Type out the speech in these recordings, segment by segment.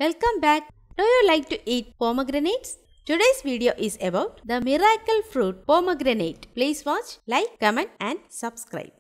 Welcome back. Do you like to eat pomegranates? Today's video is about the miracle fruit pomegranate. Please watch, like, comment and subscribe.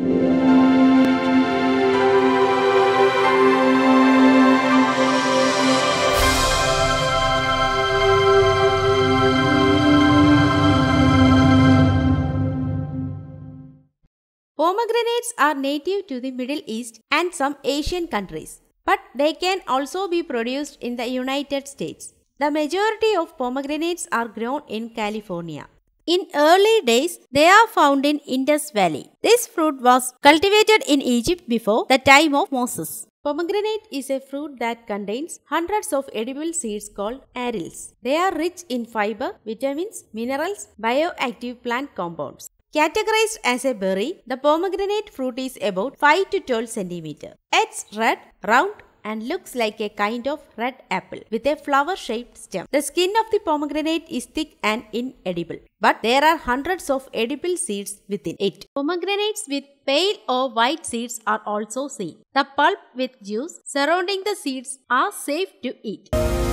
Pomegranates are native to the Middle East and some Asian countries, but they can also be produced in the United States. The majority of pomegranates are grown in California. In early days, they are found in Indus Valley. This fruit was cultivated in Egypt before the time of Moses. Pomegranate is a fruit that contains hundreds of edible seeds called arils. They are rich in fiber, vitamins, minerals, bioactive plant compounds. Categorized as a berry, the pomegranate fruit is about 5 to 12 cm. It's red, round and looks like a kind of red apple with a flower-shaped stem. The skin of the pomegranate is thick and inedible, but there are hundreds of edible seeds within it. Pomegranates with pale or white seeds are also seen. The pulp with juice surrounding the seeds are safe to eat.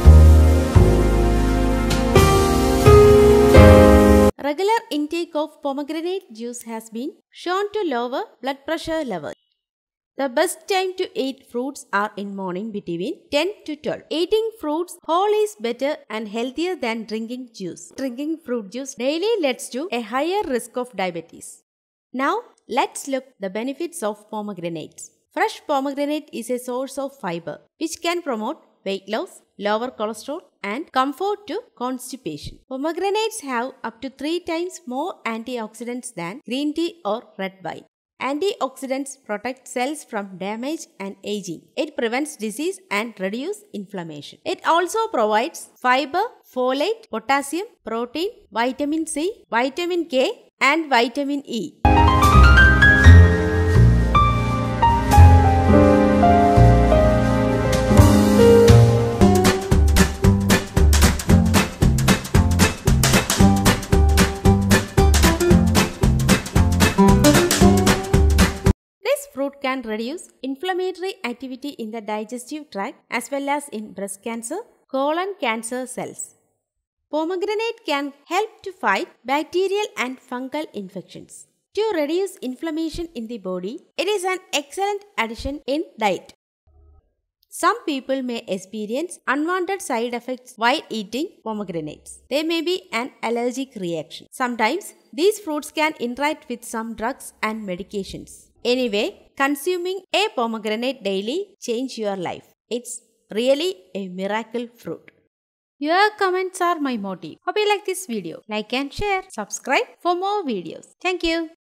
Regular intake of pomegranate juice has been shown to lower blood pressure levels. The best time to eat fruits are in morning between 10 to 12. Eating fruits whole is better and healthier than drinking juice. Drinking fruit juice daily leads to a higher risk of diabetes. Now let's look at the benefits of pomegranates. Fresh pomegranate is a source of fiber which can promote weight loss, lower cholesterol and comfort to constipation. Pomegranates have up to 3 times more antioxidants than green tea or red wine. Antioxidants protect cells from damage and aging. It prevents disease and reduces inflammation. It also provides fiber, folate, potassium, protein, vitamin C, vitamin K and vitamin E. Fruit can reduce inflammatory activity in the digestive tract as well as in breast cancer, colon cancer cells. Pomegranate can help to fight bacterial and fungal infections. To reduce inflammation in the body, it is an excellent addition in diet. Some people may experience unwanted side effects while eating pomegranates. There may be an allergic reaction. Sometimes these fruits can interact with some drugs and medications. Anyway, consuming a pomegranate daily changes your life. It's really a miracle fruit. Your comments are my motive. Hope you like this video. Like and share. Subscribe for more videos. Thank you.